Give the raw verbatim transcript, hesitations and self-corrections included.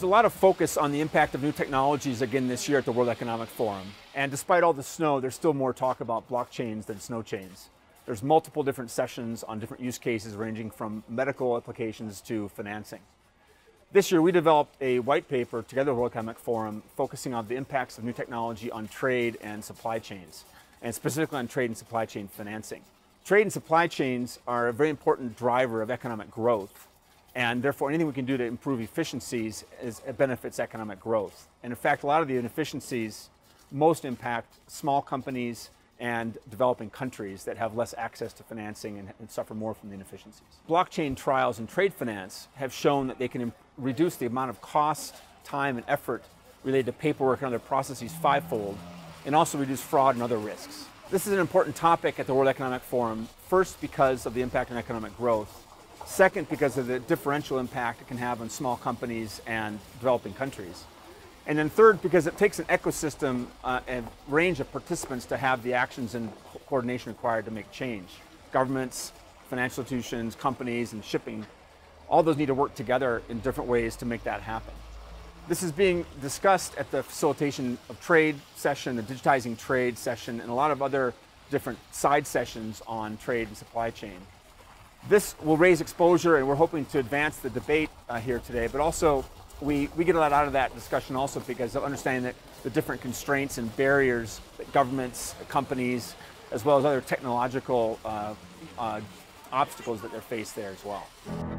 There's a lot of focus on the impact of new technologies again this year at the World Economic Forum. And despite all the snow, there's still more talk about blockchains than snow chains. There's multiple different sessions on different use cases ranging from medical applications to financing. This year we developed a white paper together with the World Economic Forum focusing on the impacts of new technology on trade and supply chains, and specifically on trade and supply chain financing. Trade and supply chains are a very important driver of economic growth. And therefore, anything we can do to improve efficiencies is, it benefits economic growth. And in fact, a lot of the inefficiencies most impact small companies and developing countries that have less access to financing and, and suffer more from the inefficiencies. Blockchain trials in trade finance have shown that they can reduce the amount of cost, time, and effort related to paperwork and other processes fivefold, and also reduce fraud and other risks. This is an important topic at the World Economic Forum, first because of the impact on economic growth. Second, because of the differential impact it can have on small companies and developing countries. And then third, because it takes an ecosystem uh, and range of participants to have the actions and coordination required to make change. Governments, financial institutions, companies, and shipping, all those need to work together in different ways to make that happen. This is being discussed at the Facilitation of Trade session, the Digitizing Trade session, and a lot of other different side sessions on trade and supply chain. This will raise exposure, and we're hoping to advance the debate uh, here today, but also we, we get a lot out of that discussion also because of understanding that the different constraints and barriers that governments, companies, as well as other technological uh, uh, obstacles that they're faced there as well.